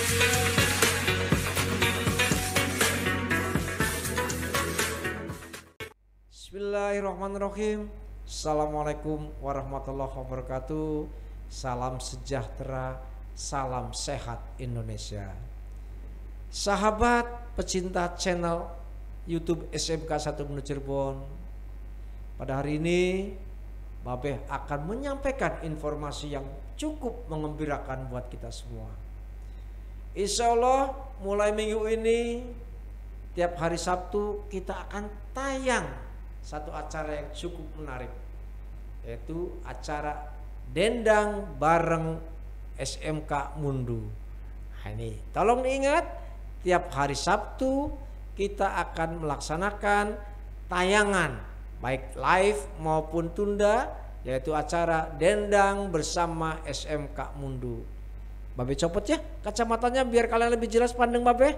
Bismillahirrahmanirrahim. Assalamualaikum warahmatullahi wabarakatuh. Salam sejahtera, salam sehat Indonesia. Sahabat pecinta channel YouTube SMK 1 Mundu Cirebon, pada hari ini Babe akan menyampaikan informasi yang cukup mengembirakan buat kita semua. Insya Allah mulai minggu ini tiap hari Sabtu kita akan tayang satu acara yang cukup menarik, yaitu acara Dendang bareng SMK Mundu. Nah, ini tolong diingat, tiap hari Sabtu kita akan melaksanakan tayangan baik live maupun tunda, yaitu acara Dendang bersama SMK Mundu. Babe copot ya kacamatanya biar kalian lebih jelas pandang Babe.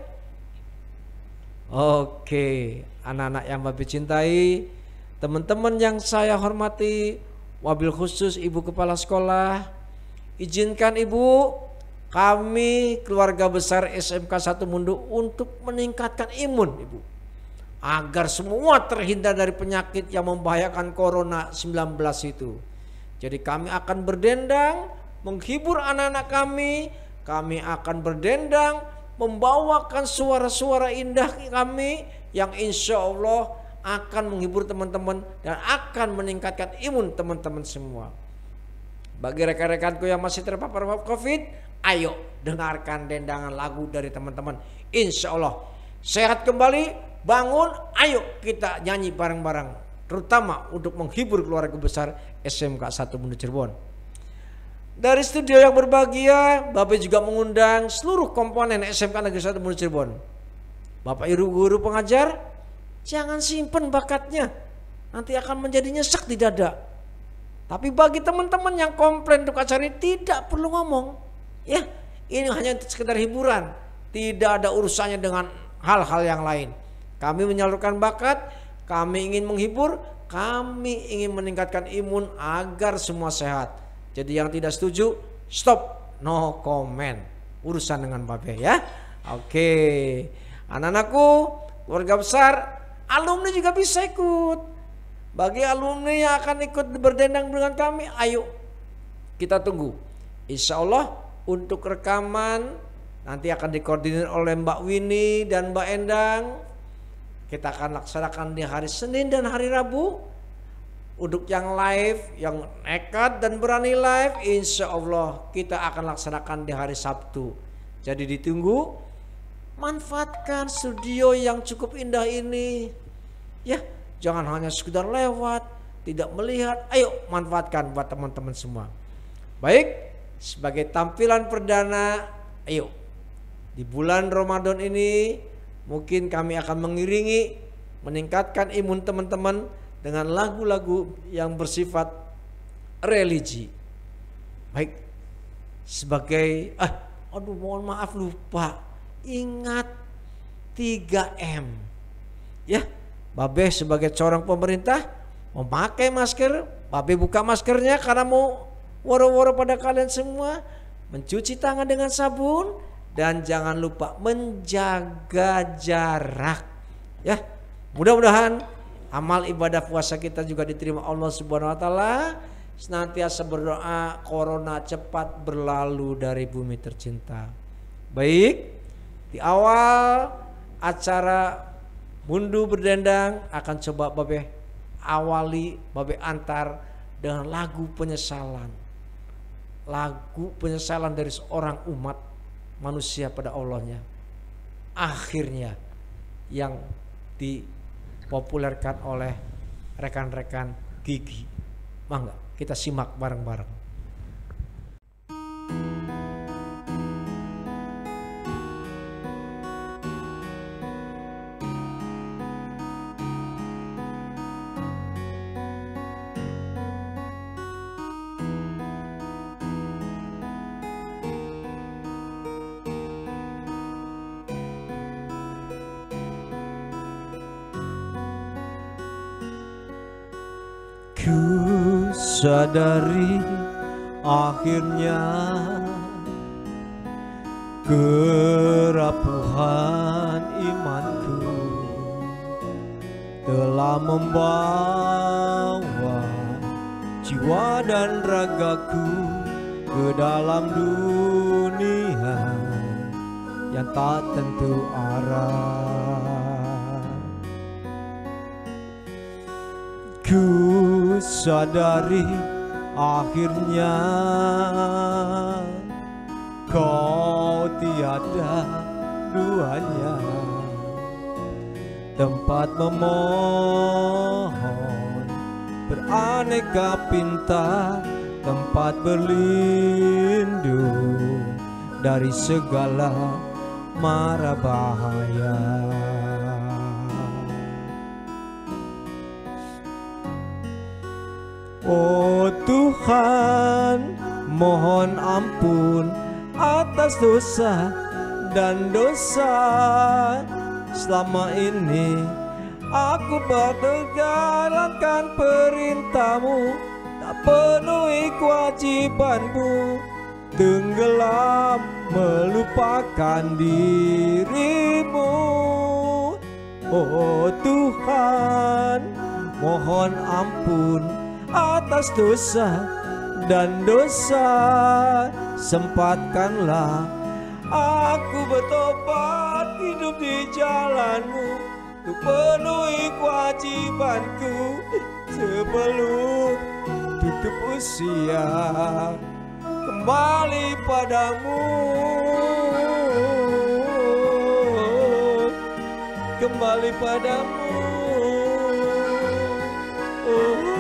Oke, anak-anak yang Babe cintai, teman-teman yang saya hormati, wabil khusus Ibu Kepala Sekolah, izinkan Ibu, kami keluarga besar SMK 1 Mundu untuk meningkatkan imun Ibu, agar semua terhindar dari penyakit yang membahayakan Corona 19 itu. Jadi kami akan berdendang, menghibur anak-anak kami akan berdendang, membawakan suara-suara indah kami yang insya Allah akan menghibur teman-teman dan akan meningkatkan imun teman-teman semua. Bagi rekan-rekanku yang masih terpapar COVID, ayo dengarkan dendangan lagu dari teman-teman. Insya Allah sehat kembali, bangun, ayo kita nyanyi bareng-bareng, terutama untuk menghibur keluarga besar SMK 1 Mundu Cirebon. Dari studio yang berbahagia, Bapak juga mengundang seluruh komponen SMK Negeri 1 Mundu Cirebon. Bapak Ibu guru pengajar, jangan simpen bakatnya, nanti akan menjadi nyesek di dada. Tapi bagi teman-teman yang komplain untuk acara ini, tidak perlu ngomong. Ya, ini hanya sekedar hiburan, tidak ada urusannya dengan hal-hal yang lain. Kami menyalurkan bakat, kami ingin menghibur, kami ingin meningkatkan imun agar semua sehat. Jadi yang tidak setuju, stop, no comment. Urusan dengan Babe ya. Oke, anak-anakku, keluarga besar, alumni juga bisa ikut. Bagi alumni yang akan ikut berdendang dengan kami, ayo kita tunggu. Insya Allah untuk rekaman nanti akan dikoordinir oleh Mbak Winnie dan Mbak Endang. Kita akan laksanakan di hari Senin dan hari Rabu. Untuk yang live, yang nekat dan berani live, insya Allah kita akan laksanakan di hari Sabtu. Jadi ditunggu, manfaatkan studio yang cukup indah ini. Ya, jangan hanya sekedar lewat, tidak melihat. Ayo manfaatkan buat teman-teman semua. Baik, sebagai tampilan perdana, ayo di bulan Ramadan ini mungkin kami akan mengiringi, meningkatkan imun teman-teman dengan lagu-lagu yang bersifat religi. Baik, sebagai mohon maaf lupa, ingat 3M ya. Babe sebagai seorang pemerintah memakai masker, Babe buka maskernya karena mau woro-woro pada kalian semua, mencuci tangan dengan sabun, dan jangan lupa menjaga jarak ya. Mudah-mudahan amal ibadah puasa kita juga diterima Allah Subhanahu wa taala. Senantiasa berdoa Corona cepat berlalu dari bumi tercinta. Baik, di awal acara Mundu berdendang akan coba Babe awali, Babe antar dengan lagu penyesalan. Lagu penyesalan dari seorang umat manusia pada Allahnya. Akhirnya yang dipopulerkan oleh rekan-rekan Gigi. Mangga kita simak bareng-bareng. Ku sadari akhirnya Kerapuhan imanku telah membawa jiwa dan ragaku ke dalam dunia yang tak tentu arah. Ku sadari akhirnya kau tiada duanya, tempat memohon beraneka pinta, tempat berlindung dari segala mara bahaya. Oh Tuhan, mohon ampun atas dosa dan dosa selama ini. Aku berjalankan perintah-Mu, tak penuhi kewajiban-Mu, tenggelam melupakan diri-Mu. Oh Tuhan, mohon ampun atas dosa dan dosa, sempatkanlah aku bertobat hidup di jalan-Mu, untuk penuhi kewajibanku sebelum tutup usia, kembali padamu, kembali padamu. Oh.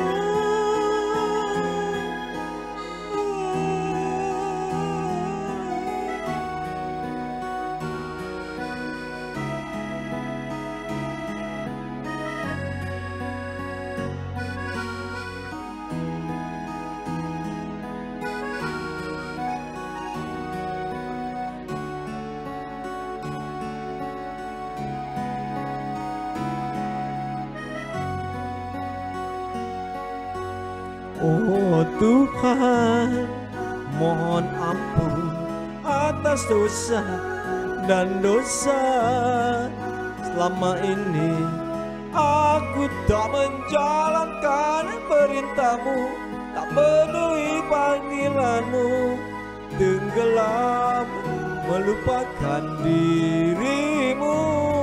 Oh Tuhan, mohon ampun atas dosa dan dosa selama ini. Aku tak menjalankan perintah-Mu, tak penuhi panggilan-Mu, tenggelam melupakan diri-Mu.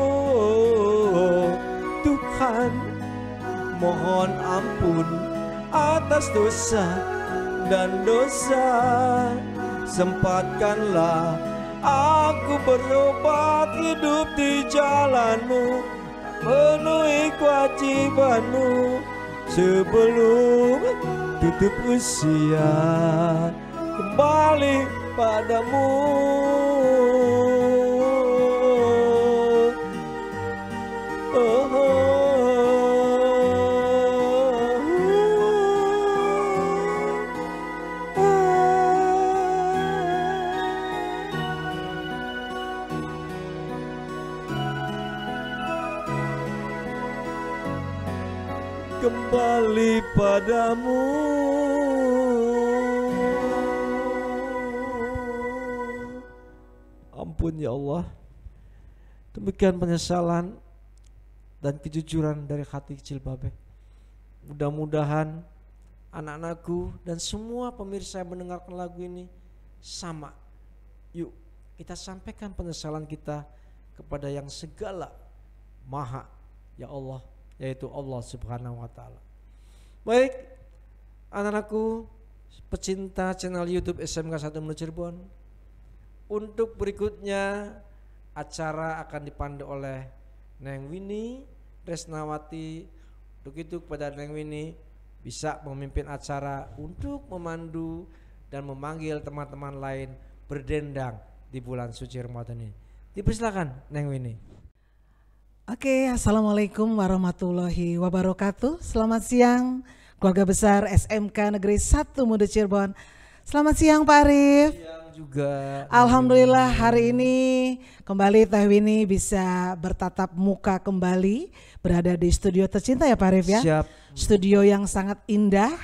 Tuhan, mohon ampun atas dosa dan dosa, sempatkanlah aku berobat hidup di jalan-Mu, penuhi kewajiban-Mu sebelum tutup usia, kembali padamu. Kembali padamu. Ampun ya Allah. Demikian penyesalan dan kejujuran dari hati kecil Babe. Mudah-mudahan anak-anakku dan semua pemirsa yang mendengarkan lagu ini sama. Yuk kita sampaikan penyesalan kita kepada yang segala maha, ya Allah, yaitu Allah Subhanahu wa Ta'ala. Baik, anak-anakku pecinta channel YouTube SMK 1 Menu Cirebon, untuk berikutnya acara akan dipandu oleh Neng Winnie Resnawati. Untuk itu kepada Neng Winnie bisa memimpin acara untuk memandu dan memanggil teman-teman lain berdendang di bulan suci Ramadan ini. Dipersilakan Neng Winnie. Oke, Assalamualaikum warahmatullahi wabarakatuh. Selamat siang keluarga besar SMK Negeri 1 Muda Cirebon. Selamat siang Pak Arif. Siang juga. Alhamdulillah hari ini kembali Teh Winnie bisa bertatap muka kembali berada di studio tercinta ya Pak Arif ya. Siap. Studio yang sangat indah,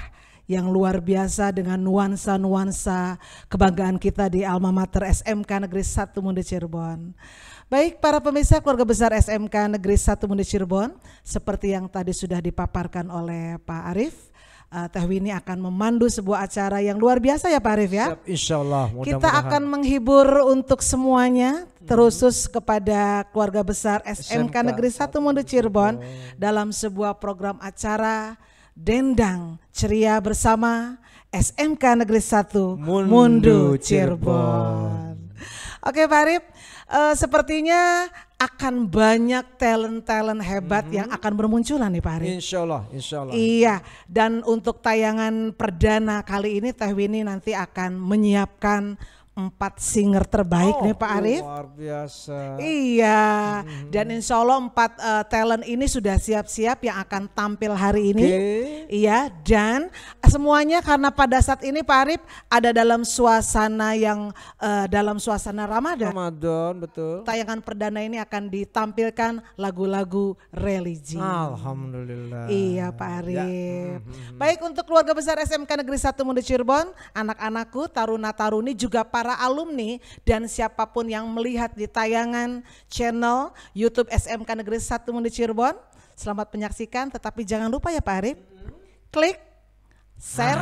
yang luar biasa dengan nuansa-nuansa kebanggaan kita di Alma Mater SMK Negeri 1 Mundo Cirebon. Baik para pemirsa keluarga besar SMK Negeri 1 Mundo Cirebon, seperti yang tadi sudah dipaparkan oleh Pak Arief, Teh Winnie akan memandu sebuah acara yang luar biasa ya Pak Arief ya. Siap, insya Allah. Kita akan menghibur untuk semuanya, terusus kepada keluarga besar SMK Negeri 1 Mundo Cirebon dalam sebuah program acara Dendang Ceria bersama SMK Negeri 1 Mundo Cirebon. Oke Pak Arief, sepertinya akan banyak talent-talent hebat yang akan bermunculan nih Pak Arief. Insya Allah, insya Allah. Iya, dan untuk tayangan perdana kali ini Teh Winnie nanti akan menyiapkan 4 singer terbaik nih Pak Arief. Luar biasa. Iya, dan insya Allah 4 talent ini sudah siap-siap yang akan tampil hari ini. Iya, dan semuanya karena pada saat ini Pak Arief ada dalam suasana yang dalam suasana Ramadan. Ramadan, betul. Tayangan perdana ini akan ditampilkan lagu-lagu religi. Alhamdulillah. Iya Pak Arief. Baik, untuk keluarga besar SMK Negeri 1 Mundo Cirebon, anak-anakku, taruna-taruni, juga para alumni dan siapapun yang melihat di tayangan channel YouTube SMK Negeri 1 Mundo Cirebon, selamat menyaksikan. Tetapi jangan lupa ya Pak Arief, klik, share,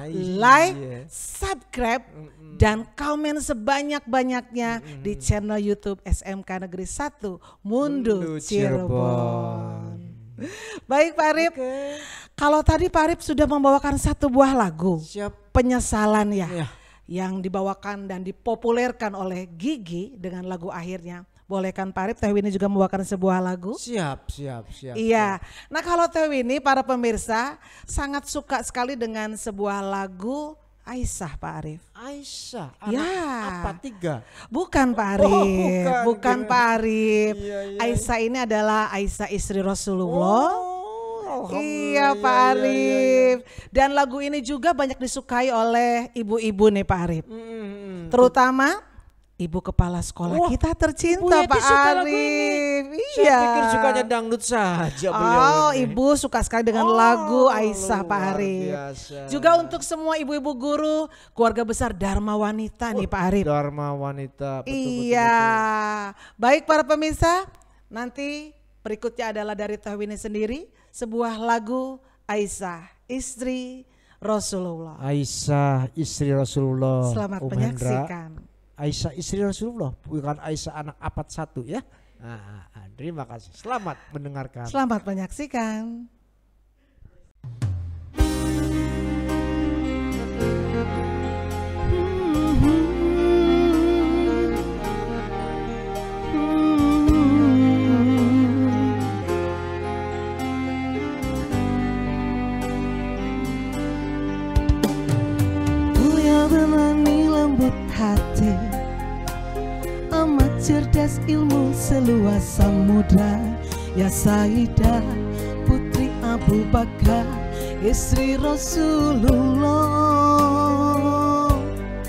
like, subscribe, dan komen sebanyak-banyaknya di channel YouTube SMK Negeri 1 Mundo Cirebon. Baik Pak Arief, kalau tadi Pak Arief sudah membawakan satu buah lagu, penyesalan ya, yang dibawakan dan dipopulerkan oleh Gigi dengan lagu akhirnya. Boleh kan Pak Arief, Teh Winnie juga membawakan sebuah lagu? Siap. Iya. Nah kalau Teh Winnie, para pemirsa sangat suka sekali dengan sebuah lagu Aisyah Pak Arief. Aisyah, ya. apa 3? Bukan Pak Arief, bukan Pak Arief. Aisyah ini adalah Aisyah istri Rasulullah. Iya Pak Arief. Dan lagu ini juga banyak disukai oleh ibu-ibu nih Pak Arief. Terutama ibu kepala sekolah kita tercinta Pak Arief. Iya. Saya pikir sukanya dangdut saja beliau. Ibu suka sekali dengan lagu Aisyah Pak Arief. Juga untuk semua ibu-ibu guru, keluarga besar Dharma Wanita nih Pak Arief. Dharma Wanita. Iya. Baik para pemirsa, nanti berikutnya adalah dari Teh Winnie sendiri, sebuah lagu Aisyah istri Rasulullah. Aisyah istri Rasulullah. Selamat menyaksikan. Aisyah istri Rasulullah, bukan Aisyah anak apat 1 ya. Terima kasih. Selamat mendengarkan. Selamat menyaksikan. Hati amat cerdas, ilmu seluas samudra. Ya Sayyidah putri Abu Bakar, istri Rasulullah.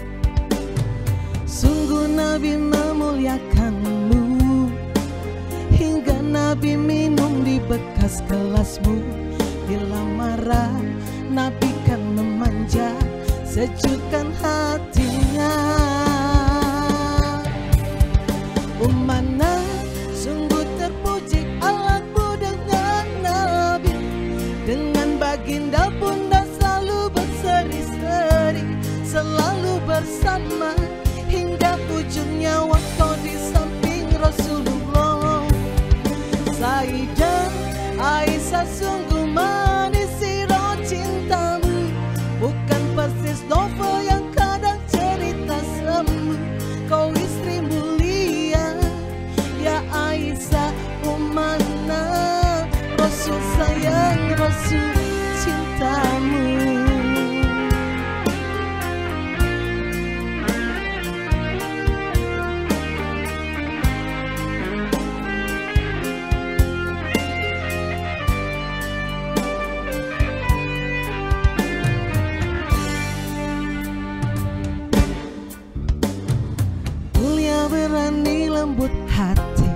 Sungguh Nabi memuliakanmu, hingga Nabi minum di bekas gelasmu. Bila marah Nabi kan memanja, sejukkan hatinya. Umana sungguh terpuji alatmu dengan Nabi, dengan baginda bunda selalu berseri-seri, selalu bersama hingga ujung nyawa kau di samping Rasulullah. Sayyidah Aisyah sungguh manis sirah cintamu, bukan persis novel yang kadang cerita semu. Kau istri mulia, ya Aisyah umana, Rasul sayang, Rasul cintamu. Berani lembut hati,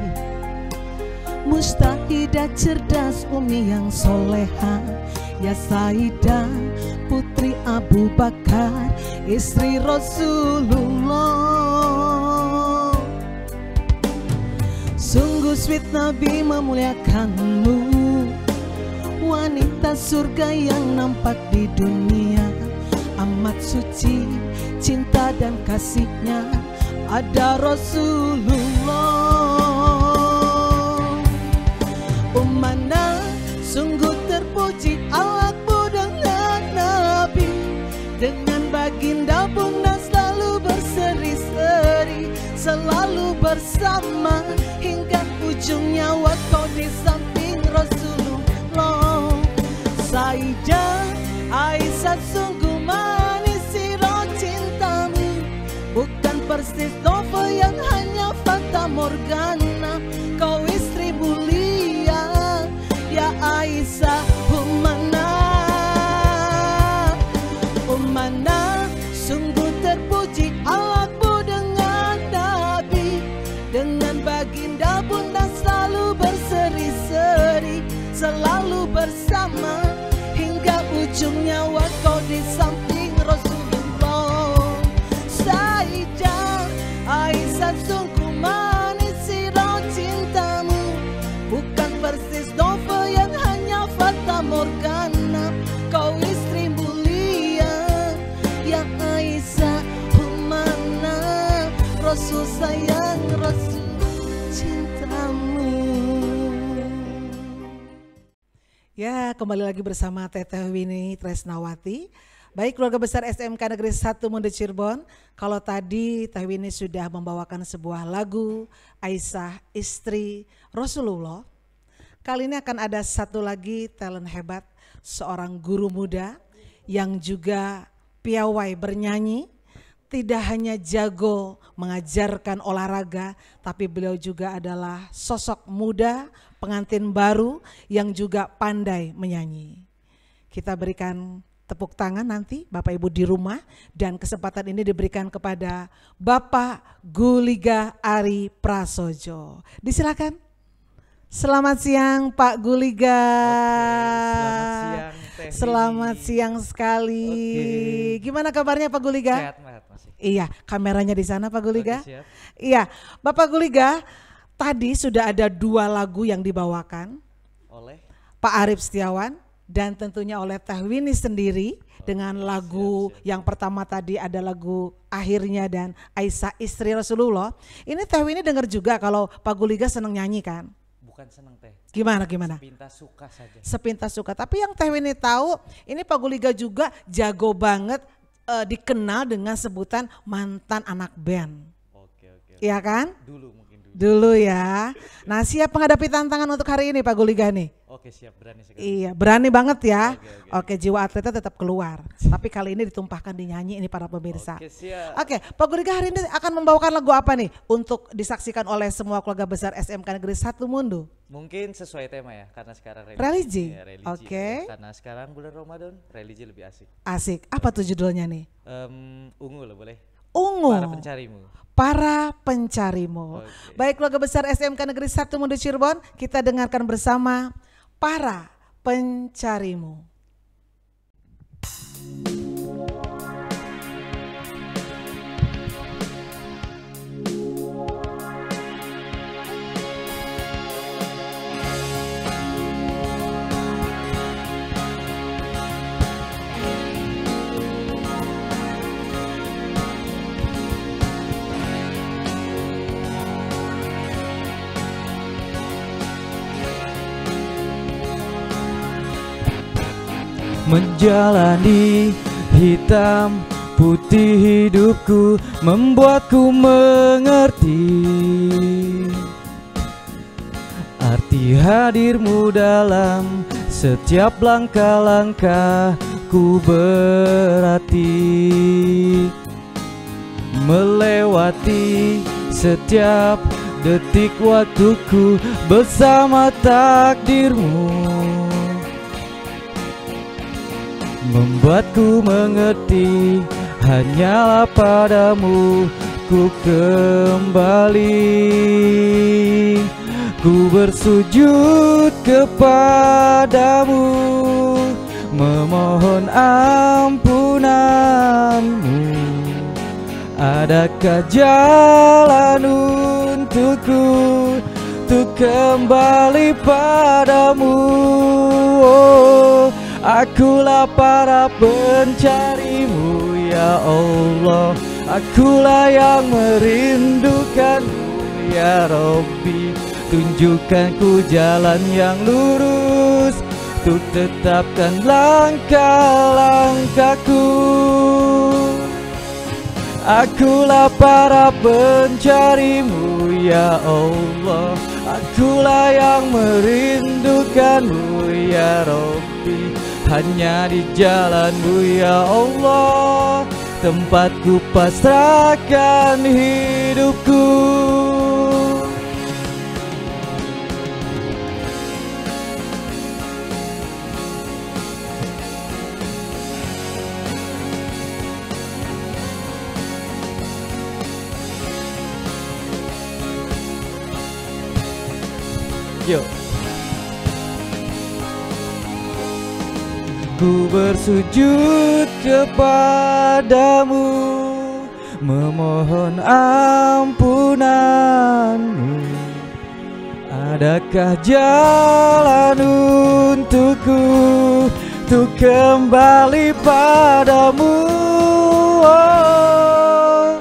mustahidah cerdas umi yang soleha. Ya Sayyidah putri Abu Bakar, istri Rasulullah. Sungguh sweet Nabi memuliakanmu, wanita surga yang nampak di dunia. Amat suci cinta dan kasihnya ada Rasulullah. Ummana sungguh terpuji Allahku dengan Nabi, dengan baginda bunda selalu berseri-seri, selalu bersama hingga ujung nyawa kau di samping Rasulullah. Sayyidah Aisyah sungguh manis sirah cintamu, bukan persis novel yang hanya fata morgana. Kau istri mulia ya Aisyah Ummana. Ummana sungguh terpuji Allahku dengan Nabi, dengan baginda bunda selalu berseri-seri, selalu bersama hingga ujung nyawa kau di samping Rasulullah. Sayyidah Aisyah sungguh manis sirah cintamu, bukan persis novel yang hanya fata morgana. Kau istri mulia ya Aisyah Ummana, Rasul sayang, Rasul cintamu. Ya, kembali lagi bersama Teteh Winnie Tresnawati. Baik keluarga besar SMK Negeri 1 Mundo Cirebon, kalau tadi Teh Winnie sudah membawakan sebuah lagu Aisyah istri Rasulullah, kali ini akan ada satu lagi talent hebat, seorang guru muda yang juga piawai bernyanyi. Tidak hanya jago mengajarkan olahraga, tapi beliau juga adalah sosok muda, pengantin baru yang juga pandai menyanyi. Kita berikan tepuk tangan nanti Bapak Ibu di rumah, dan kesempatan ini diberikan kepada Bapak Guliga Ari Prasojo. Disilakan. Selamat siang Pak Guliga. Oke, selamat siang Teh. Selamat siang sekali. Oke. Gimana kabarnya Pak Guliga? Sehat, masih. Iya, kameranya di sana Pak Guliga. Oke, siap. Iya, Bapak Guliga, tadi sudah ada 2 lagu yang dibawakan Oleh Pak Arif Setiawan dan tentunya oleh Teh Winnie sendiri dengan lagu siap. yang pertama tadi ada lagu Akhirnya dan Aisyah istri Rasulullah. Ini Teh Winnie dengar juga kalau Pak Guliga senang nyanyi kan? bukan senang Teh. Gimana? Sepintas suka saja. Sepintas suka. Tapi yang Teh Winnie tahu, ini Pak Guliga juga jago banget, dikenal dengan sebutan mantan anak band. Oke. Iya kan? Dulu mungkin dulu. Dulu ya. Nah, siap menghadapi tantangan untuk hari ini Pak Guliga nih? Oke, siap, berani sekali. Iya, berani banget ya. Oke. Jiwa atletnya tetap keluar. Tapi kali ini ditumpahkan di nyanyi ini para pemirsa. Oke, siap. Oke, Pak Guliga hari ini akan membawakan lagu apa nih untuk disaksikan oleh semua keluarga besar SMK Negeri 1 Mundo? Mungkin sesuai tema ya, karena sekarang Religi? Ya, religi. Oke. Karena sekarang bulan Ramadan, religi lebih asik. Asik. Apa tuh judulnya nih? Ungu lah boleh. Ungu. Para pencarimu. Para pencarimu. Oke. Baik keluarga besar SMK Negeri 1 Mundo Cirebon, kita dengarkan bersama Para Pencarimu. Menjalani hitam putih hidupku, membuatku mengerti arti hadirmu dalam setiap langkah-langkahku berarti. Melewati setiap detik waktuku bersama takdirmu, membuatku mengerti hanyalah padamu ku kembali. Ku bersujud kepadamu, memohon ampunanmu. Adakah jalan untukku untuk kembali padamu? Oh, akulah para pencarimu ya Allah. Akulah yang merindukanmu ya Rabbi. Tunjukkan ku jalan yang lurus untuk tetapkan langkah-langkahku. Akulah para pencarimu ya Allah. Akulah yang merindukanmu ya Rabbi. Hanya di jalanmu ya Allah tempatku pasrahkan hidupku. Yo. Ku bersujud kepadamu, memohon ampunanmu. Adakah jalan untukku untuk kembali padamu? Oh,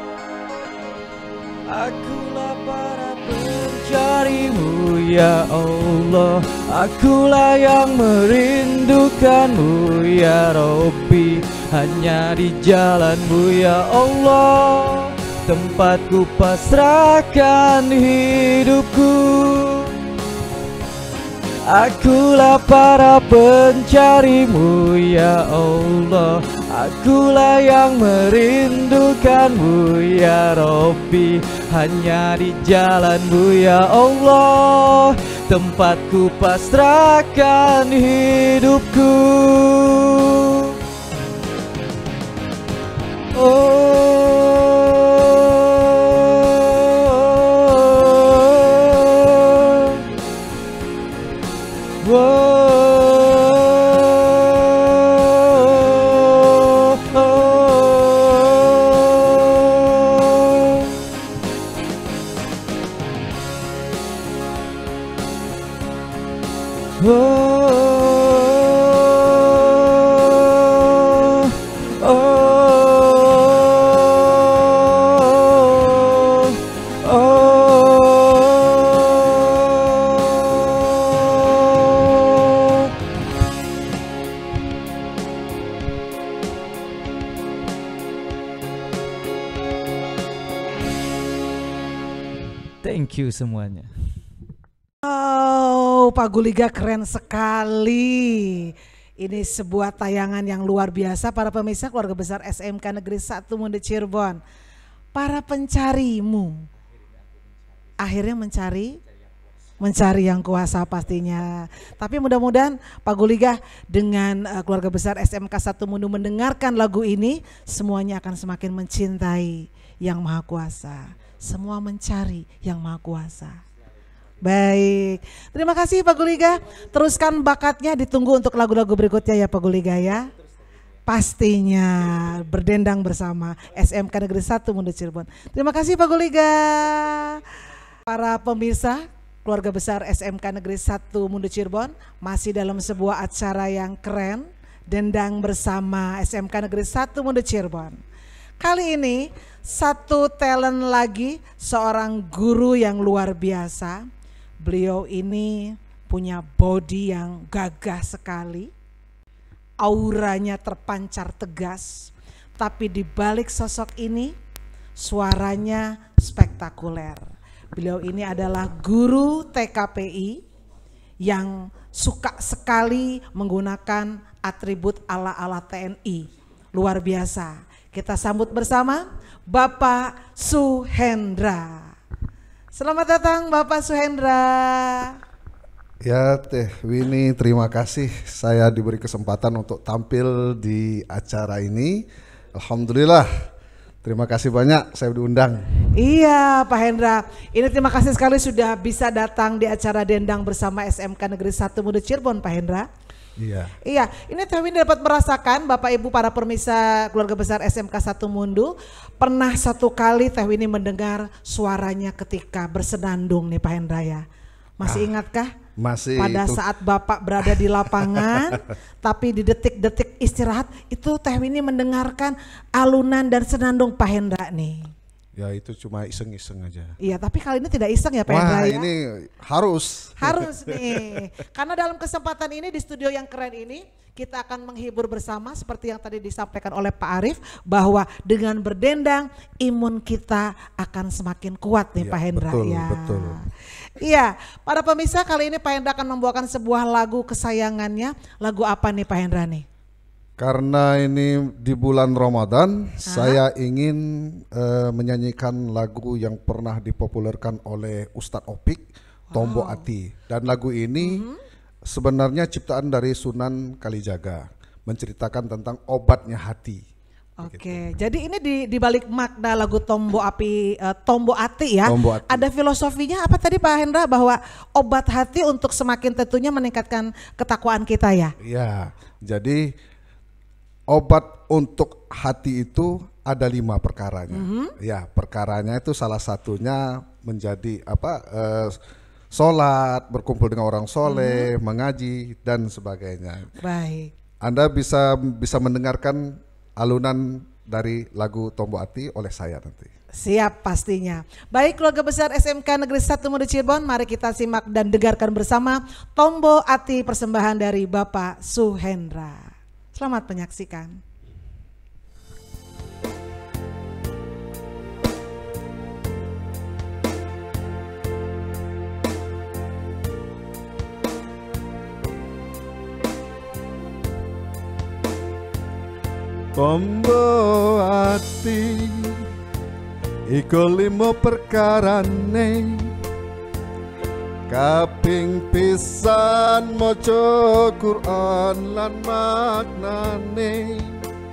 akulah para pencarimu ya Allah. Akulah yang merindukanmu ya Rabbi. Hanya di jalanmu ya Allah tempatku pasrahkan hidupku. Akulah para pencarimu ya Allah. Akulah yang merindukanmu ya Rabbi. Hanya di jalanmu ya Allah tempatku pasrahkan hidupku. Thank you semuanya. Oh, Pak Guliga keren sekali. Ini sebuah tayangan yang luar biasa para pemirsa keluarga besar SMK Negeri 1 Mundi Cirebon. Para pencarimu akhirnya mencari yang kuasa pastinya. Tapi mudah-mudahan Pak Guliga dengan keluarga besar SMK 1 Mundu mendengarkan lagu ini, semuanya akan semakin mencintai yang Maha Kuasa. Semua mencari yang Maha Kuasa. Baik, terima kasih Pak Guliga. Teruskan bakatnya, ditunggu untuk lagu-lagu berikutnya ya Pak Guliga ya. Pastinya berdendang bersama SMK Negeri 1 Mundu Cirebon. Terima kasih Pak Guliga. Para pemirsa keluarga besar SMK Negeri 1 Mundu Cirebon masih dalam sebuah acara yang keren, dendang bersama SMK Negeri 1 Mundu Cirebon. Kali ini satu talent lagi, seorang guru yang luar biasa. Beliau ini punya body yang gagah sekali, auranya terpancar tegas, tapi di balik sosok ini suaranya spektakuler. Beliau ini adalah guru TKPI yang suka sekali menggunakan atribut ala-ala TNI. Luar biasa. Kita sambut bersama Bapak Suhendra. Selamat datang Bapak Suhendra. Ya Teh Winnie, terima kasih saya diberi kesempatan untuk tampil di acara ini. Alhamdulillah, terima kasih banyak saya diundang. Iya Pak Hendra, ini terima kasih sekali sudah bisa datang di acara dendang bersama SMK Negeri 1 Mundu Cirebon Pak Hendra. Iya. Iya, ini Teh Winnie dapat merasakan Bapak Ibu para pemirsa keluarga besar SMK 1 Mundu, pernah satu kali Teh Winnie mendengar suaranya ketika bersenandung nih Pak Hendra ya. Masih ingatkah? Masih Pada itu. saat Bapak berada di lapangan, tapi di detik-detik istirahat itu Teh Winnie mendengarkan alunan dan senandung Pak Hendra nih. Ya itu cuma iseng-iseng aja. Iya, tapi kali ini tidak iseng ya Pak Hendra Wah ya. ini harus. Harus nih, karena dalam kesempatan ini di studio yang keren ini kita akan menghibur bersama seperti yang tadi disampaikan oleh Pak Arief bahwa dengan berdendang imun kita akan semakin kuat nih Ya, Pak Hendra betul, ya. betul. Iya, para pemirsa kali ini Pak Hendra akan membawakan sebuah lagu kesayangannya. Lagu apa nih Pak Hendra nih? Karena ini di bulan Ramadan, saya ingin menyanyikan lagu yang pernah dipopulerkan oleh Ustadz Opik, Tombo Ati. Dan lagu ini sebenarnya ciptaan dari Sunan Kalijaga, menceritakan tentang obatnya hati. Oke, jadi ini di balik makna lagu Tombo Api, Tombo Ati ya. Tombo Ati. Ada filosofinya apa tadi Pak Hendra bahwa obat hati untuk semakin tentunya meningkatkan ketakwaan kita ya. Ya, jadi obat untuk hati itu ada 5 perkaranya. Ya, perkaranya itu salah satunya menjadi sholat, berkumpul dengan orang soleh, mengaji dan sebagainya. Baik. Anda bisa mendengarkan alunan dari lagu Tombo Ati oleh saya nanti. Siap pastinya. Baik keluarga besar SMK Negeri 1 Mundu Cirebon, mari kita simak dan dengarkan bersama Tombo Ati persembahan dari Bapak Suhendra. Selamat menyaksikan. Tombo ati iku 5 perkarane, kaping pisan maca Quran lan maknane,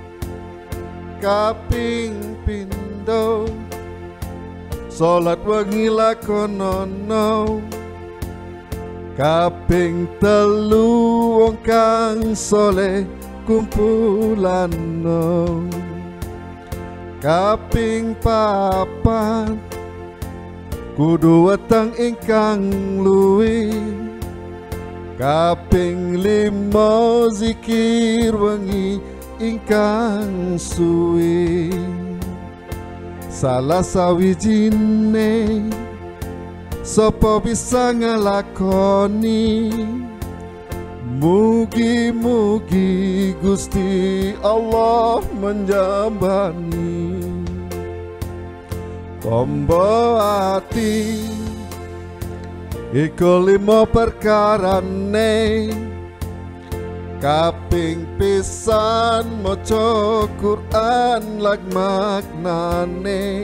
kaping pindho salat wengi lakonono, kaping 3 wong kang saleh kumpulano, kaping 4 kudu weteng ingkang luwih, kaping 5 zikir wengi ingkang suwi, salah sawijine sapa bisa ngelakoni, mugi-mugi Gusti Allah menjambani. Tombo ati iku 5 perkarane, kaping pisan maca Quran lag maknane,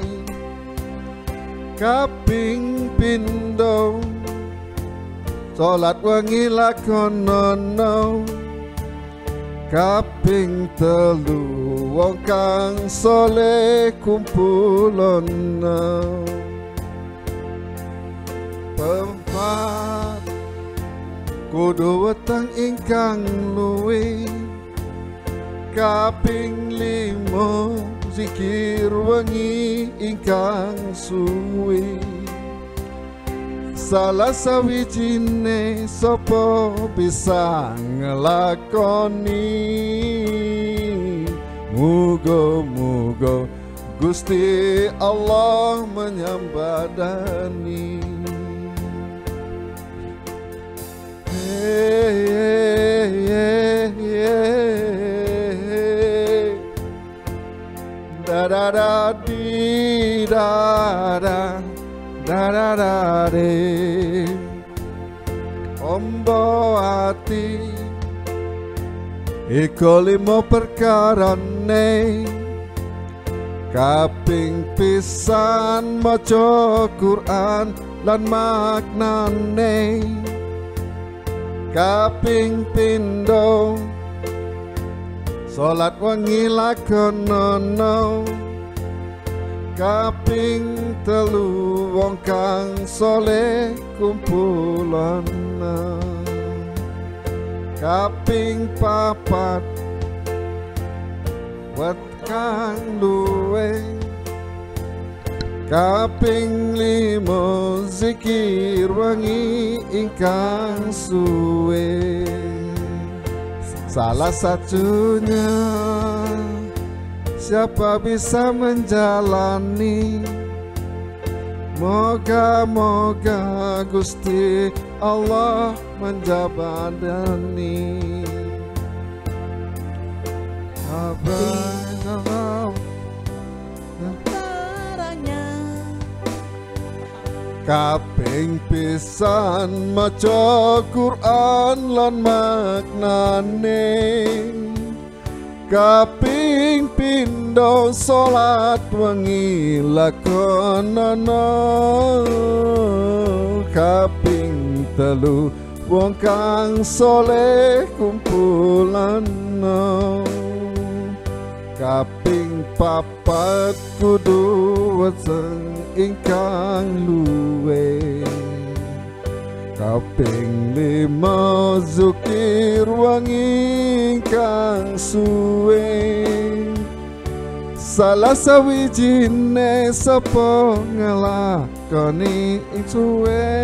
kaping pindho salat wengi lakonono, kaping 3 wong kang saleh kumpulono, pempat kudu weteng ingkang luwih, kaping 5 zikir wengi ingkang suwi, salah sawijine sapa bisa ngelakoni, muga-muga Gusti Allah menyambadani. Hey, hey, hey, hey. Da da da di da da da da da de. Tombo ati iku 5 perkarane, kaping pisan maca Quran lan maknane, kaping pindho salat wengi lakonono, kaping 3 wong kang saleh kumpulono, kaping papat wet kang luwe, kaping limo zikir wangi ingkang suwe. Salah satunya siapa bisa menjalani, moga-moga Gusti Allah menjabadani. Abang kaping pisan maca Quran lan maknane, kaping pindho salat wengi lakonana, kaping telu wong kang saleh kumpulana, kaping papat kudu weteng ingkang luwe, kaping lima zikir wangi ingkang suwe. Salah sawijine sapa ngelakoni ing suwe,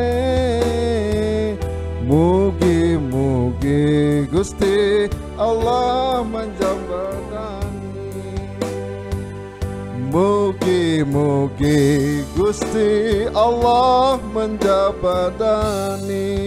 mugi-mugi Gusti Allah menjabadani, mugi-mugi Gusti Allah menjabadani.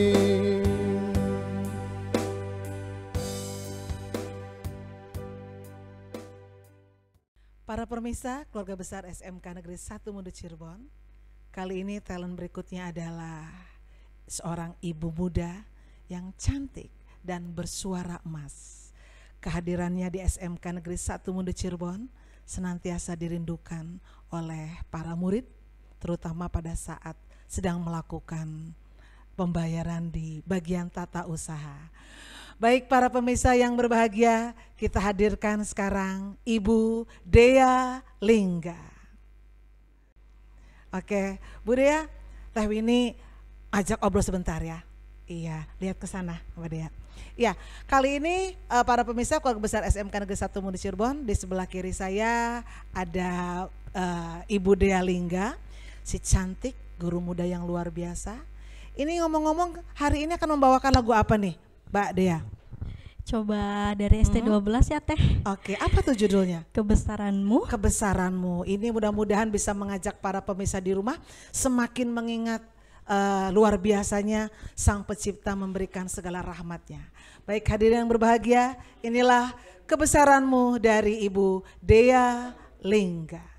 Para pemirsa keluarga besar SMK Negeri 1 Mundo Cirebon, kali ini talent berikutnya adalah seorang ibu muda yang cantik dan bersuara emas. Kehadirannya di SMK Negeri 1 Mundo Cirebon senantiasa dirindukan oleh para murid, terutama pada saat sedang melakukan pembayaran di bagian tata usaha. Baik para pemirsa yang berbahagia, kita hadirkan sekarang Ibu Dea Lingga. Oke, Bu Dea, Teh Winnie ajak obrol sebentar ya. Iya, lihat ke sana, Mbak Dea. Ya, kali ini para pemirsa keluarga besar SMK Negeri 1 Mundo Cirebon, di sebelah kiri saya ada Ibu Dea Lingga, si cantik guru muda yang luar biasa. Ini ngomong-ngomong hari ini akan membawakan lagu apa nih, Mbak Dea? Coba dari ST12 ya Teh. Oke, apa tuh judulnya? Kebesaranmu. Kebesaranmu. Ini mudah-mudahan bisa mengajak para pemirsa di rumah semakin mengingat luar biasanya Sang Pencipta memberikan segala rahmatnya. Baik hadirin yang berbahagia, inilah Kebesaranmu dari Ibu Dea Lingga.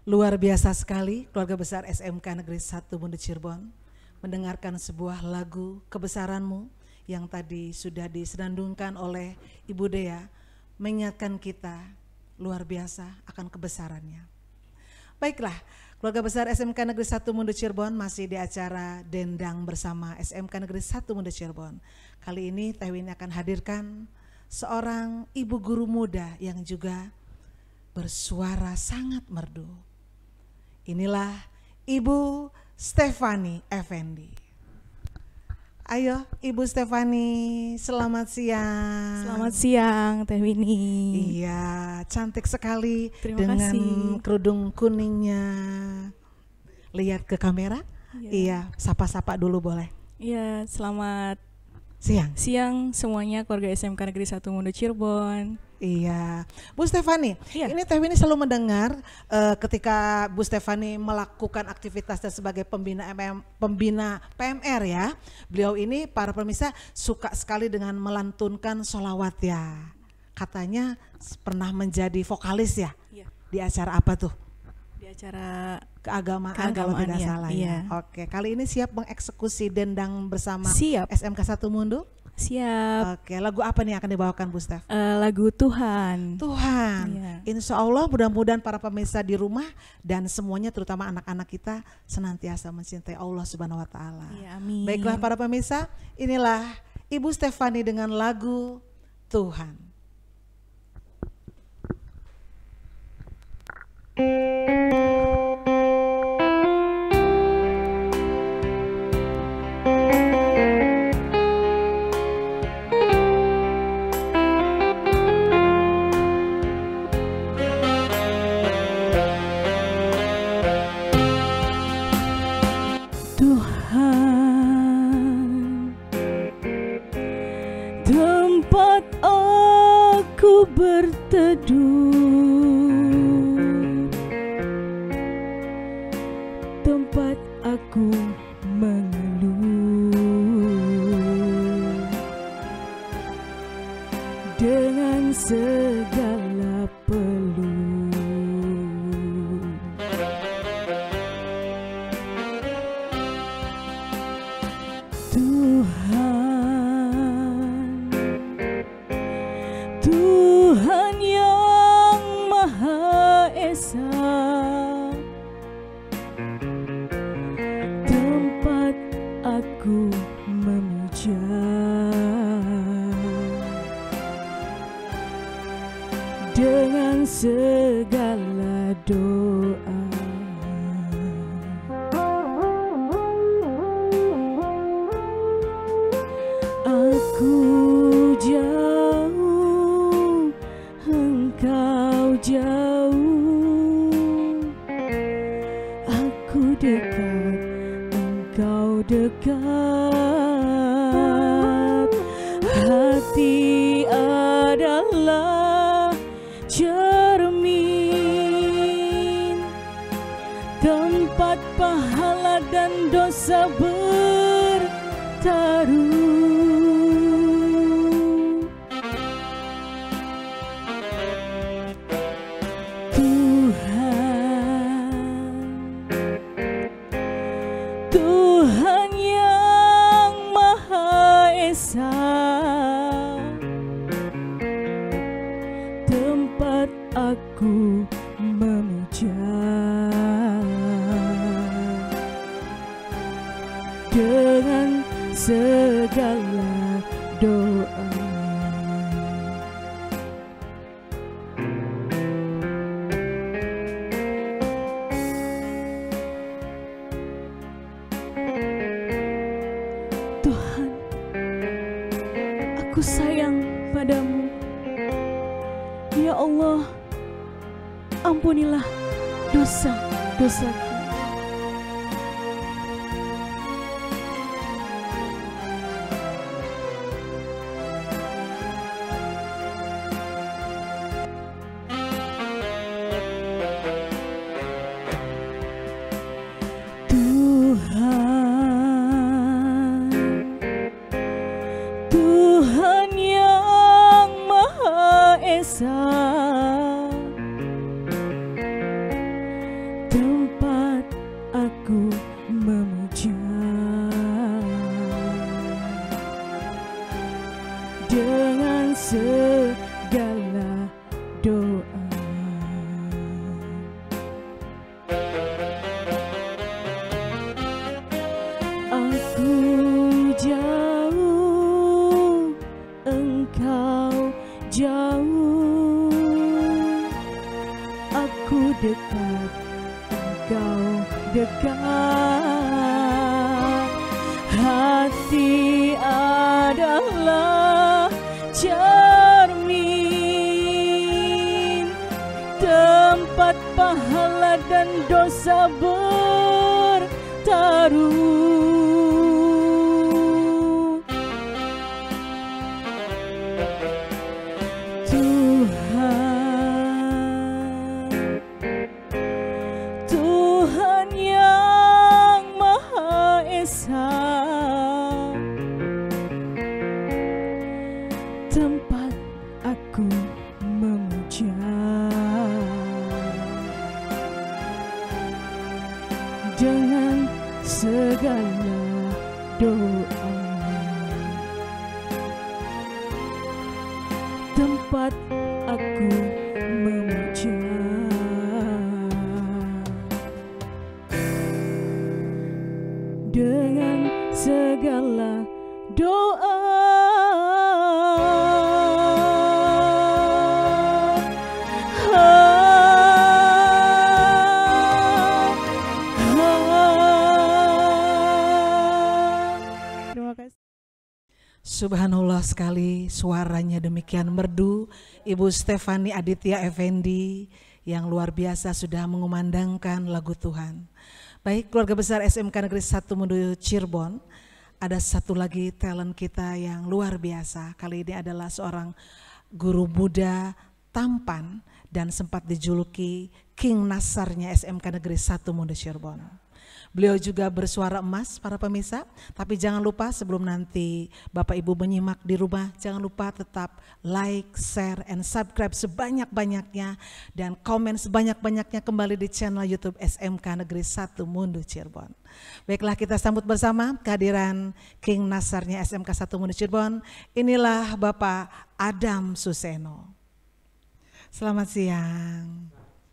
Luar biasa sekali keluarga besar SMK Negeri 1 Mundo Cirebon mendengarkan sebuah lagu kebesaranmu yang tadi sudah disenandungkan oleh Ibu Dea, mengingatkan kita luar biasa akan kebesarannya. Baiklah, keluarga besar SMK Negeri 1 Mundo Cirebon masih di acara Dendang bersama SMK Negeri 1 Mundo Cirebon. Kali ini Teh Winnie akan hadirkan seorang ibu guru muda yang juga bersuara sangat merdu. Inilah Ibu Stefani Effendi. Ayo Ibu Stefani, selamat siang. Selamat siang Teh Winnie. Iya, cantik sekali. Terima dengan kasih. kerudung kuningnya. Lihat ke kamera. Iya, sapa-sapa dulu boleh. Iya, selamat Siang. siang semuanya keluarga SMK Negeri 1 Mundo Cirebon. Iya, Bu Stefani, Iya. ini Teh Winnie selalu mendengar ketika Bu Stefani melakukan aktivitasnya sebagai pembina PMR ya. Beliau ini para pemirsa suka sekali dengan melantunkan sholawat ya. Katanya pernah menjadi vokalis ya. Iya. Di acara apa tuh? Di acara Keagamaan, kalau Keagamaan, tidak iya. salah Iya. ya. Oke, kali ini siap mengeksekusi dendang bersama Siap. SMK 1 Mundo? siap Oke, lagu apa nih yang akan dibawakan Bu Stef? lagu Tuhan. Tuhan, Iya. insya Allah mudah-mudahan para pemirsa di rumah dan semuanya terutama anak-anak kita senantiasa mencintai Allah Subhanahu Wa Taala. Iya, amin. Baiklah para pemirsa, inilah Ibu Stefani dengan lagu Tuhan. Tuhan, tempat aku berteduh, tempat aku mengeluh dengan segala peluh. Tuhan, Tuhan yang Maha Esa, tempat aku memuja dengan segala doa. Aku jauh, engkau jauh, aku dekat, engkau dekat. Hati adalah cermin, tempat pahala dan dosa bertaruh. Tuhan yang Maha Esa, tempat aku memuja dengan segala doa. Tuhan, aku sayang padamu. Ya Allah, ampunilah dosa-dosaku. Tuhan, Tuhan yang Maha Esa, Engkau jauh, aku dekat, Engkau dekat. Hati adalah cermin, tempat pahala dan dosa bertaruh. Tuhan yang Maha Esa, tempat aku memuja dengan segala doa, tempat aku memuja dengan segala doa. Terima kasih. Subhanallah sekali, suaranya demikian merdu. Ibu Stefani Aditya Effendi yang luar biasa sudah mengumandangkan lagu Tuhan. Baik, keluarga besar SMK Negeri 1 Mundu Cirebon, ada satu lagi talent kita yang luar biasa. Kali ini adalah seorang guru muda tampan dan sempat dijuluki King Nasarnya SMK Negeri 1 Mundu Cirebon. Beliau juga bersuara emas para pemirsa, tapi jangan lupa sebelum nanti Bapak Ibu menyimak di rumah, jangan lupa tetap like, share, and subscribe sebanyak-banyaknya dan komen sebanyak-banyaknya kembali di channel YouTube SMK Negeri 1 Mundu Cirebon. Baiklah, kita sambut bersama kehadiran King Nasarnya SMK 1 Mundu Cirebon. Inilah Bapak Adam Suseno. Selamat siang.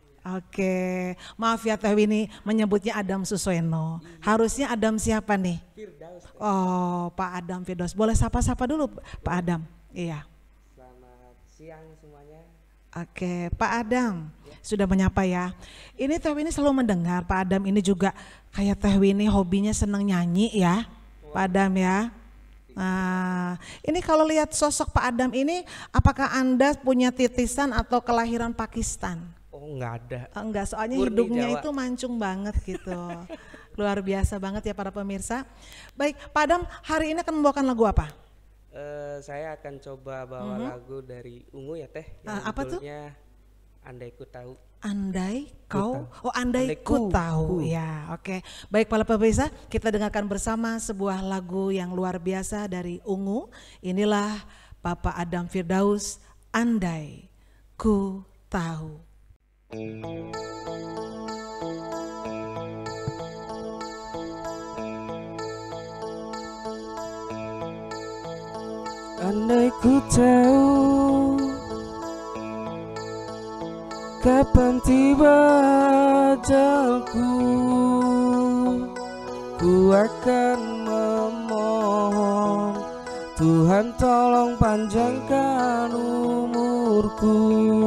Oke, maaf ya Teh Winnie menyebutnya Adam Suseno. Harusnya Adam siapa nih? Firdaus. Oh, Pak Adam Firdaus. Boleh sapa-sapa dulu Pak Adam? Iya. Selamat siang semuanya. Oke, Pak Adam sudah menyapa ya. Ini Teh Winnie selalu mendengar Pak Adam ini juga kayak Teh Winnie hobinya senang nyanyi ya, Pak Adam ya. Nah, ini kalau lihat sosok Pak Adam ini, apakah Anda punya titisan atau kelahiran Pakistan? Oh, enggak ada. Enggak, soalnya Murni hidungnya Jawa. itu mancung banget gitu. Luar biasa banget ya para pemirsa. Baik, Pak Adam hari ini akan membawakan lagu apa? Saya akan coba bawa lagu dari Ungu ya Teh. Yang apa tuh? judulnya Andai Ku Tahu. Andai Ku kau, oh andai ku tahu ya, oke. Baik para pemirsa, kita dengarkan bersama sebuah lagu yang luar biasa dari Ungu. Inilah Bapak Adam Firdaus, Andai Ku Tahu. Andai ku tahu kapan tiba ajalku, ku akan memohon Tuhan tolong panjangkan umurku.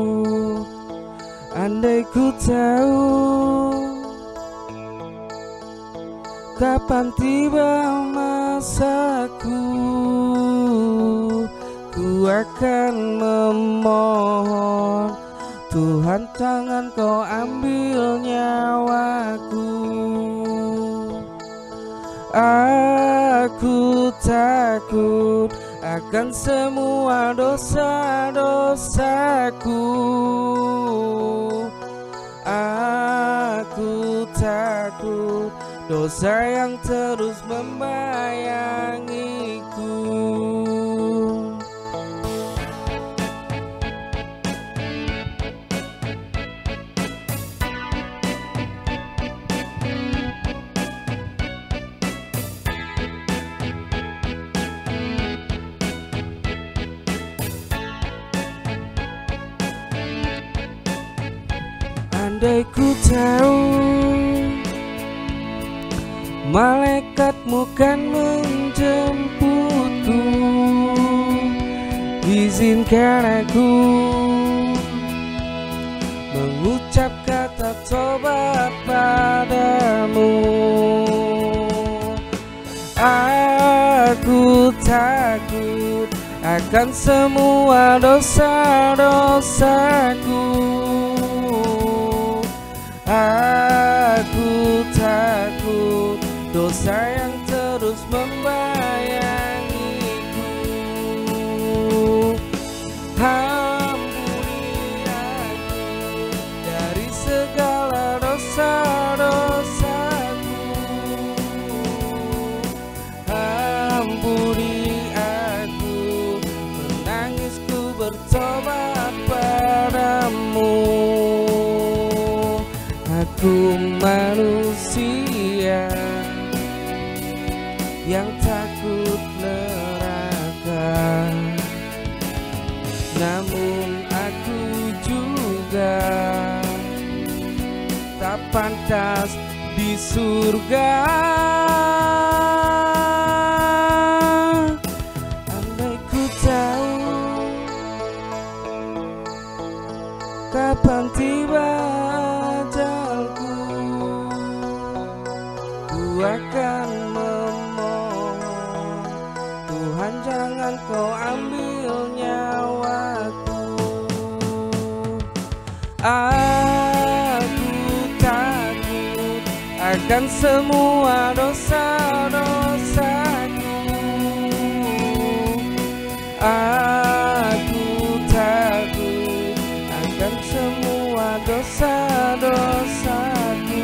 Andai ku tahu kapan tiba masaku, ku akan memohon Tuhan jangan kau ambil nyawaku. Aku takut akan semua dosa-dosaku. Aku takut dosa yang terus membayangiku. Andai ku tahu malaikatmu kan menjemputku, izinkan aku mengucap kata tobat padamu. Aku takut akan semua dosa-dosaku. Aku takut dosa yang terus membayangiku. Ampuni aku dari segala dosa-dosaku. Ampuni aku, menangisku bertobat padamu. Aku manusia yang takut neraka, namun aku juga tak pantas di surga. Andai ku tahu kapan tiba ajalku, ku akan memohon, Tuhan jangan kau ambil nyawaku. Aku takut akan semua dosa-dosaku. Aku takut akan semua dosa-dosaku.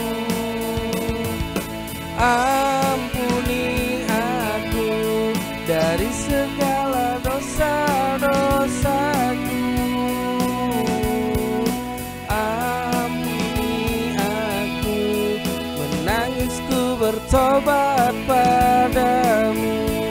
Ampuni aku dari segala dosa-dosaku. Ampuni aku, menangisku bertobat padamu.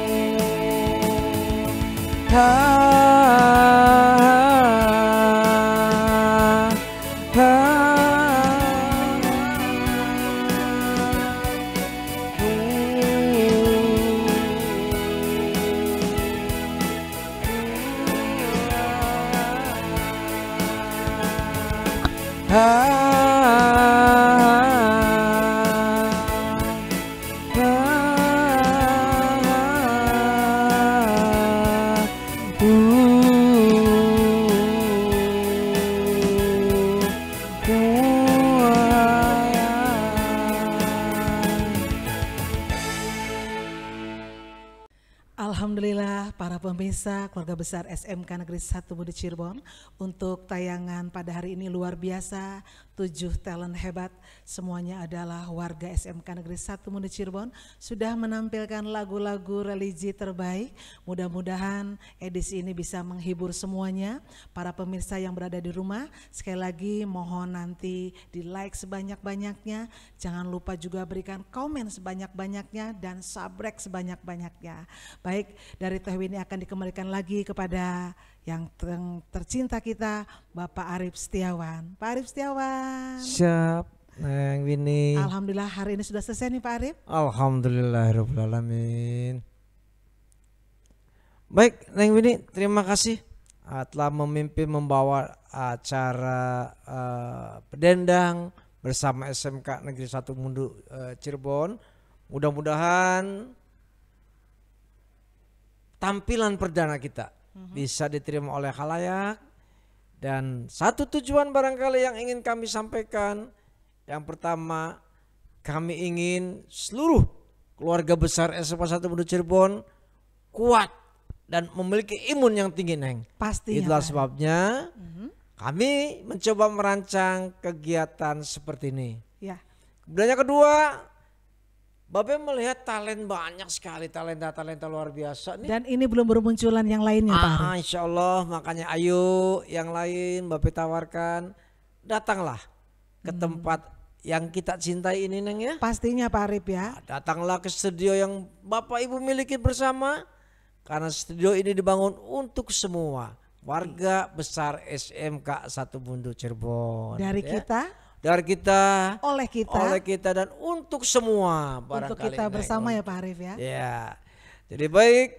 Alhamdulillah para pemirsa keluarga besar SMK Negeri 1 Muda Cirebon, untuk tayangan pada hari ini luar biasa, 7 talent hebat semuanya adalah warga SMK Negeri 1 Muda Cirebon sudah menampilkan lagu-lagu religi terbaik. Mudah-mudahan edisi ini bisa menghibur semuanya. Para pemirsa yang berada di rumah, sekali lagi mohon nanti di like sebanyak-banyaknya, jangan lupa juga berikan komen sebanyak-banyaknya dan subscribe sebanyak-banyaknya. Baik, dari Teh Winnie akan dikembalikan lagi kepada yang tercinta kita, Bapak Arif Setiawan. Pak Arif Setiawan. Siap, Neng Winnie. Alhamdulillah hari ini sudah selesai nih Pak Arif. Alhamdulillahirrahmanirrahim. Baik, Neng Winnie, terima kasih telah memimpin membawa acara pedendang bersama SMK Negeri 1 Mundu Cirebon. Mudah-mudahan tampilan perdana kita bisa diterima oleh khalayak, dan satu tujuan barangkali yang ingin kami sampaikan. Yang pertama, kami ingin seluruh keluarga besar SMK 1 Mundu Cirebon kuat dan memiliki imun yang tinggi, Neng. Pastinya. Itulah sebabnya kami mencoba merancang kegiatan seperti ini. Ya. Kemudian yang kedua, Babe melihat banyak sekali talenta luar biasa nih. Dan ini belum bermunculan yang lainnya Pak Arif. Insya Allah, makanya ayo yang lain Babe tawarkan, datanglah ke tempat yang kita cintai ini, Neng, ya. Pastinya Pak Arif ya. Datanglah ke studio yang Bapak Ibu miliki bersama, karena studio ini dibangun untuk semua warga besar SMK 1 Mundu Cirebon. Dari ya. kita, oleh kita dan untuk semua barangkali. untuk kita bersama ya Pak Arif ya. Ya, jadi baik,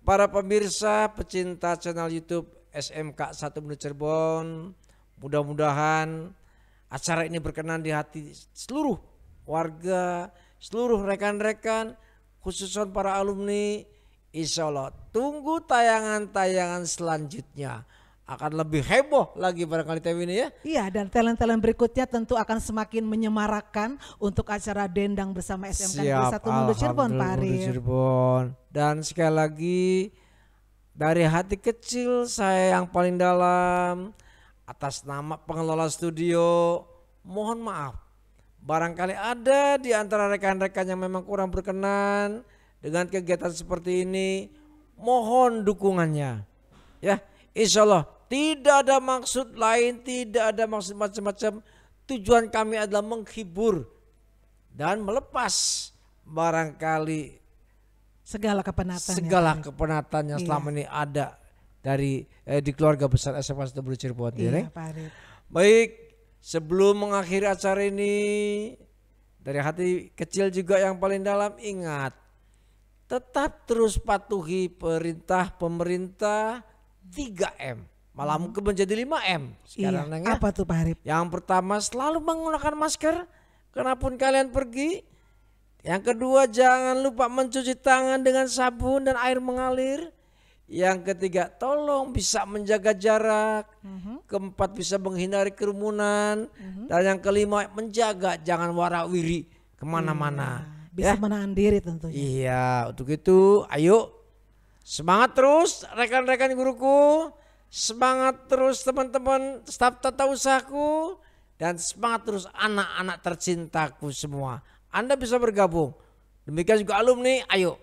para pemirsa pecinta channel YouTube SMK 1 Mundu Cirebon, mudah-mudahan acara ini berkenan di hati seluruh warga, seluruh rekan-rekan, khususnya para alumni. Insya Allah tunggu tayangan-tayangan selanjutnya. Akan lebih heboh lagi barangkali Tewi ini ya. Iya, dan talent-talent berikutnya tentu akan semakin menyemarakan untuk acara Dendang bersama SMK Negeri 1 Mundu Cirebon, Pak Arif. Cirebon. Dan sekali lagi dari hati kecil saya yang paling dalam, atas nama pengelola studio, mohon maaf. Barangkali ada di antara rekan-rekan yang memang kurang berkenan dengan kegiatan seperti ini, mohon dukungannya. Ya, insya Allah tidak ada maksud lain, tidak ada maksud macam-macam. Tujuan kami adalah menghibur dan melepas barangkali segala kepenatan. Kepenatan yang selama ini ada dari di keluarga besar SMK 1 Mundu Cirebon. Iya, Pak Arif. Baik, sebelum mengakhiri acara ini, dari hati kecil juga yang paling dalam, ingat, tetap terus patuhi perintah pemerintah 3M. Malah mungkin menjadi 5M sekarang. Iya, apa tuh Pak Arif? Yang pertama, selalu menggunakan masker kemanapun kalian pergi. Yang kedua, jangan lupa mencuci tangan dengan sabun dan air mengalir. Yang ketiga, tolong bisa menjaga jarak. Keempat, bisa menghindari kerumunan. Dan yang kelima, menjaga jangan warawiri kemana-mana. Bisa Ya. menahan diri tentunya. Iya, untuk itu ayo semangat terus rekan-rekan guruku, semangat terus teman-teman staf tata usahaku, dan semangat terus anak-anak tercintaku semua. Anda bisa bergabung, demikian juga alumni, ayo.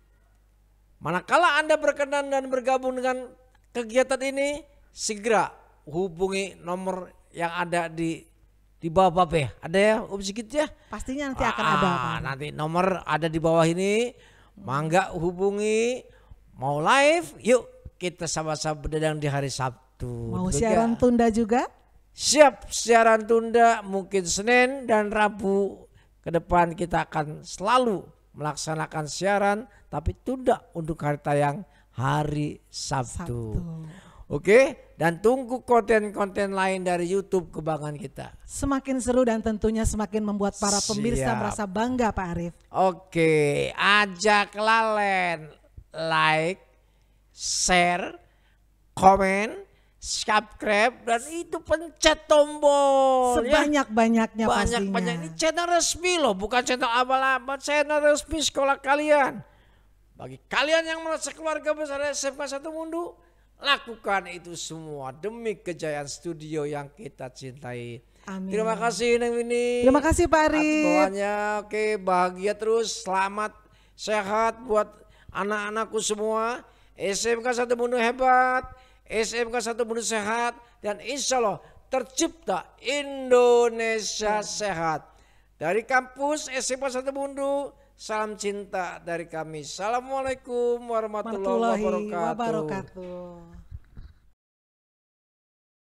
Manakala Anda berkenan dan bergabung dengan kegiatan ini, segera hubungi nomor yang ada di bawah Bapak. Ada ya, sedikit ya? Pastinya nanti akan ada, Pak. Nanti nomor ada di bawah ini. Mangga hubungi. Mau live, yuk kita sama-sama berdendang di hari Sabtu. Mau Betul siaran gak? tunda juga? Siap, siaran tunda mungkin Senin dan Rabu ke depan kita akan selalu melaksanakan siaran, tapi tunda untuk hari tayang hari Sabtu. Oke, dan tunggu konten-konten lain dari YouTube kebanggaan kita. Semakin seru dan tentunya semakin membuat para pemirsa Siap. merasa bangga, Pak Arif. Oke, ajak lalen, like, share, komen, subscribe, dan itu pencet tombol. Sebanyak-banyaknya pastinya. Banyak-banyak, ini channel resmi loh, bukan channel abal-abal, channel resmi sekolah kalian. Bagi kalian yang merasa keluarga besar SMK 1 Mundu, lakukan itu semua demi kejayaan studio yang kita cintai. Amin. Terima kasih Neng Winnie. Terima kasih Pak Atas Arif. doanya. Oke, bahagia terus, selamat, sehat buat anak-anakku semua. SMK 1 Mundu hebat, SMK 1 Mundu sehat, dan insya Allah tercipta Indonesia sehat. Dari kampus SMK 1 Mundu, salam cinta dari kami. Assalamualaikum warahmatullahi wabarakatuh.